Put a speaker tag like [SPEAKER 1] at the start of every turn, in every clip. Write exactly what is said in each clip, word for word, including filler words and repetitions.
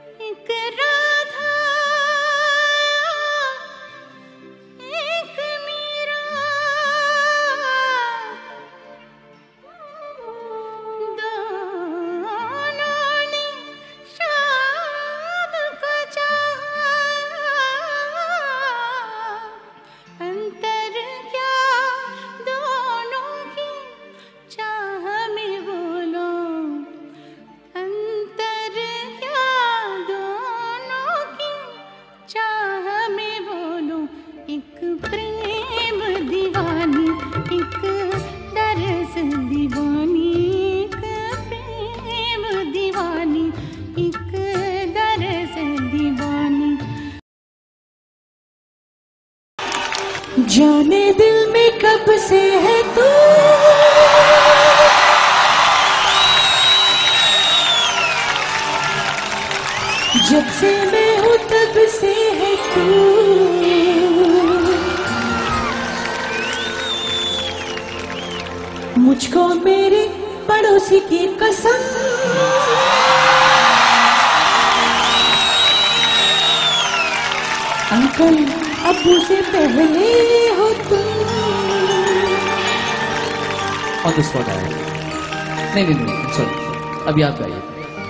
[SPEAKER 1] एक राधा एक मीरा, दोनों ने शाम को चाहा, अंतर क्या दोनों की चाह में बोलो, अंतर क्या दोनों की चाह में बोलो। एक प्रेम दीवानी, एक दरस दीवानी, एक प्रेम दीवानी, एक दरस दीवानी।
[SPEAKER 2] जाने दिल में कब से है तू, जब से मैं हूँ तब से है तू। मुझको मेरे पड़ोसी की कसम, अंकल अब्बू से पहले हो तुम।
[SPEAKER 3] ऑन द स्पॉट आया। नहीं नहीं नहीं सॉरी, अभी आप गाइए।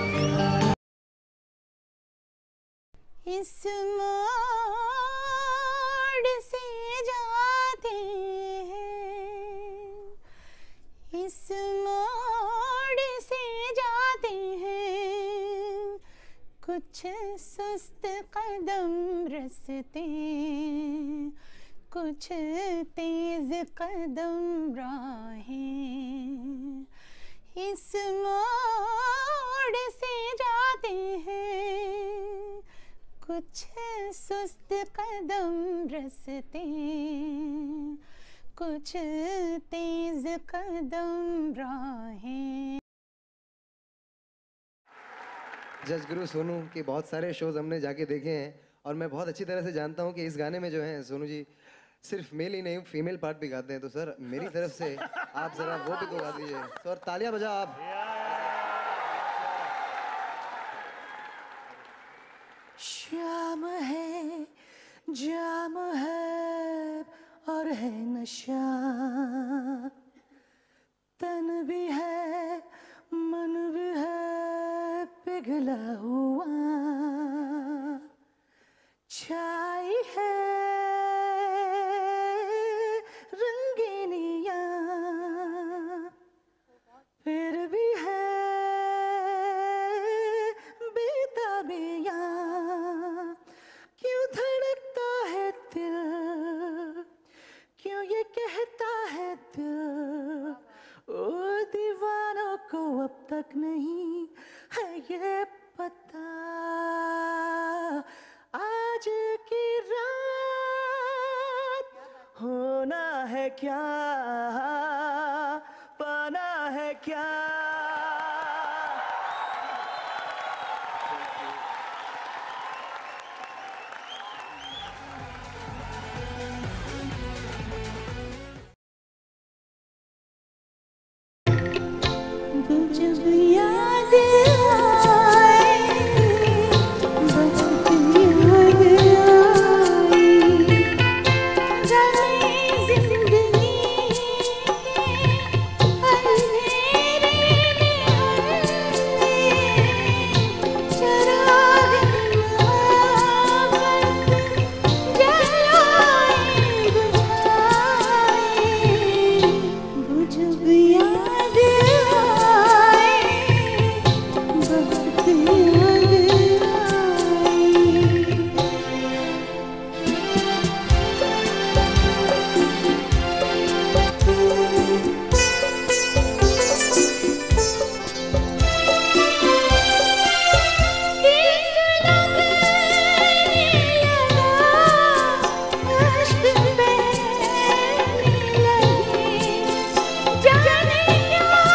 [SPEAKER 1] इस मोड़ से जाते हैं, इस मोड़ से जाते हैं, कुछ सुस्त कदम रस्ते, कुछ तेज कदम राहें। इस मोड़ से जाते हैं, कुछ सुस्त कदम रस्ते, कुछ तेज कदम राहें।
[SPEAKER 4] जज गुरु सोनू के बहुत सारे शोज हमने जाके देखे हैं और मैं बहुत अच्छी तरह से जानता हूँ कि इस गाने में जो है सोनू जी सिर्फ मेल ही नहीं फीमेल पार्ट भी गाते हैं। तो सर मेरी तरफ से आप जरा वो भी तो गा दीजिए सर, तालियां बजा आप।
[SPEAKER 2] शाम है जाम है और है नशा, तन भी है मन भी है पिघला हुआ, छाई है रंगीनिया, फिर भी है बेताबिया। क्यों धड़कता है दिल, क्यों ये कहता है दिल, ओ दीवानों को अब तक नहीं है ये पता। आज की रात होना है क्या, पाना है क्या।
[SPEAKER 1] जब याद आए, बहुत याद आए, जाने जिंदगी के अंधेरे में हमने चराग मोहब्बत जलाए बुझाए। वो जब याद आए, बहुत याद आए। जाने क्या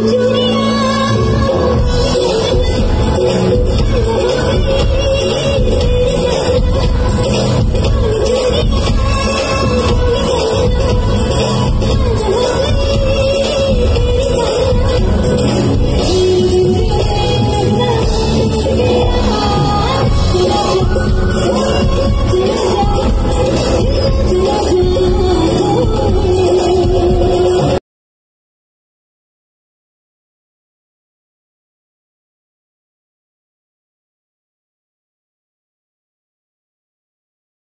[SPEAKER 1] चुरी